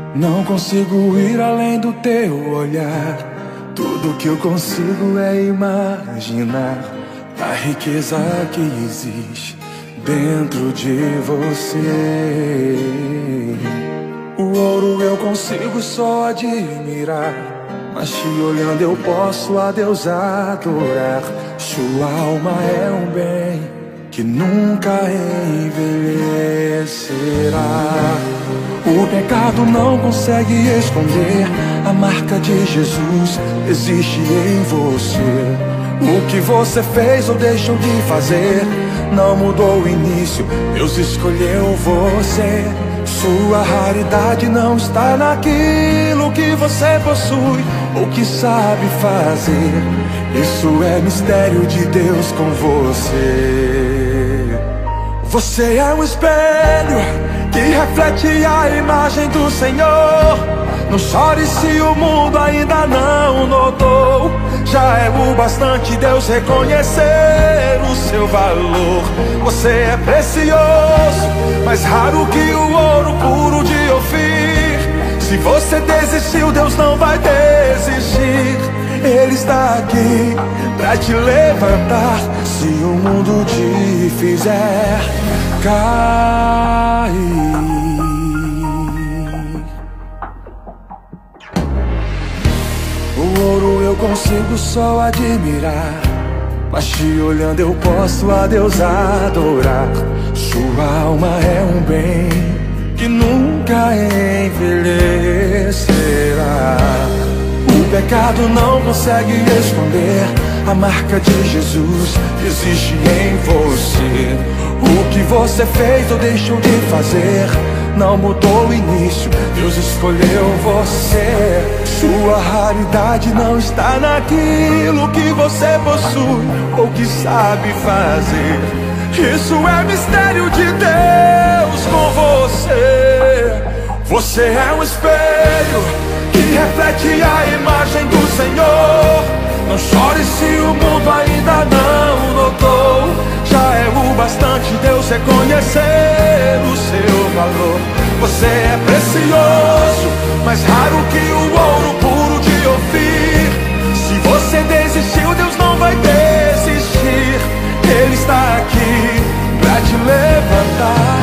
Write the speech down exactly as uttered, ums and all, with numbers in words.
Não consigo ir além do teu olhar. Tudo que eu consigo é imaginar a riqueza que existe dentro de você. O ouro eu consigo só admirar, mas te olhando eu posso a Deus adorar. Sua alma é um bem que nunca envelhecerá. O pecado não consegue esconder a marca de Jesus existe em você. O que você fez ou deixou de fazer não mudou o início, Deus escolheu você. Sua raridade não está naquilo que você possui ou que sabe fazer. Isso é mistério de Deus com você. Você é um espelho que reflete a imagem do Senhor. Não chore se o mundo ainda não notou. Já é o bastante Deus reconhecer o seu valor. Você é precioso, mais raro que o ouro puro de Ofir. Se você desistiu, Deus não vai desistir. Ele está aqui pra te levantar se o mundo te fizer cair. O ouro eu consigo só admirar, mas te olhando eu posso a Deus adorar. Sua alma é um bem que nunca envelhecerá. O pecado não consegue esconder a marca de Jesus existe em você. O que você fez ou deixou de fazer não mudou o início, Deus escolheu você. Sua raridade não está naquilo que você possui ou que sabe fazer. Isso é mistério de Deus com você. Você é um espelho que reflete a imagem do Senhor. Não chore se o mundo ainda não notou. Já é o bastante Deus reconhecer o seu valor. Você é precioso, mais raro que o ouro puro de Ofir. Se você desistiu, Deus não vai desistir. Ele está aqui pra te levantar.